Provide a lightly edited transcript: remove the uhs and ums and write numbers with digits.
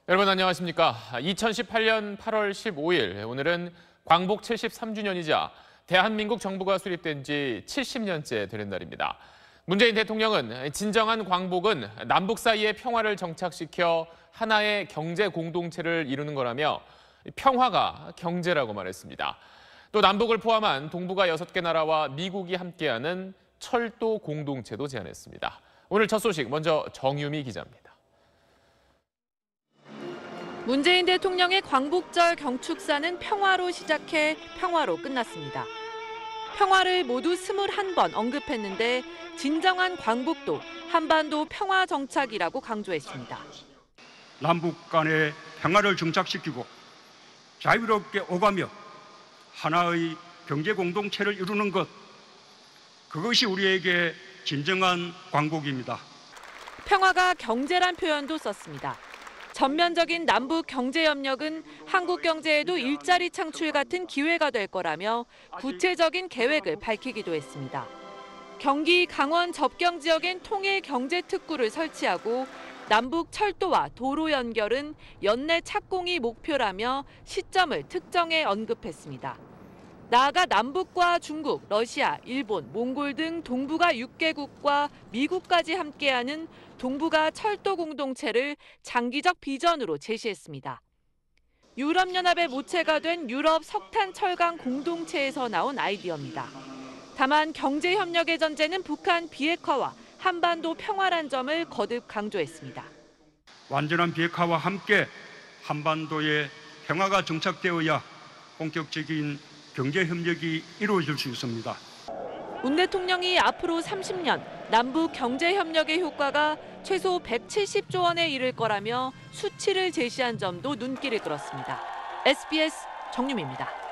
여러분 안녕하십니까? 2018년 8월 15일 오늘은 광복 73주년이자 대한민국 정부가 수립된 지 70년째 되는 날입니다. 문재인 대통령은 진정한 광복은 남북 사이의 평화를 정착시켜 하나의 경제 공동체를 이루는 거라며 평화가 경제라고 말했습니다. 또 남북을 포함한 동북아 6개 나라와 미국이 함께하는 철도 공동체도 제안했습니다. 오늘 첫 소식 먼저 정유미 기자입니다. 문재인 대통령의 광복절 경축사는 평화로 시작해 평화로 끝났습니다. 평화를 모두 21번 언급했는데 진정한 광복도 한반도 평화 정착이라고 강조했습니다. 남북 간의 평화를 정착시키고 자유롭게 오가며 하나의 경제 공동체를 이루는 것, 그것이 우리에게 진정한 광복입니다. 평화가 경제란 표현도 썼습니다. 전면적인 남북 경제협력은 한국 경제에도 일자리 창출 같은 기회가 될 거라며 구체적인 계획을 밝히기도 했습니다. 경기 강원 접경 지역엔 통일 경제특구를 설치하고 남북 철도와 도로 연결은 연내 착공이 목표라며 시점을 특정해 언급했습니다. 나아가 남북과 중국, 러시아, 일본, 몽골 등 동북아 6개국과 미국까지 함께하는 동북아 철도 공동체를 장기적 비전으로 제시했습니다. 유럽연합의 모체가 된 유럽 석탄 철강 공동체에서 나온 아이디어입니다. 다만 경제협력의 전제는 북한 비핵화와 한반도 평화란 점을 거듭 강조했습니다. 완전한 비핵화와 함께 한반도의 평화가 정착되어야 본격적인 경제협력이 이루어질 수 있습니다. 문 대통령이 앞으로 30년 남북 경제협력의 효과가 최소 170조 원에 이를 거라며 수치를 제시한 점도 눈길을 끌었습니다. SBS 정유미입니다.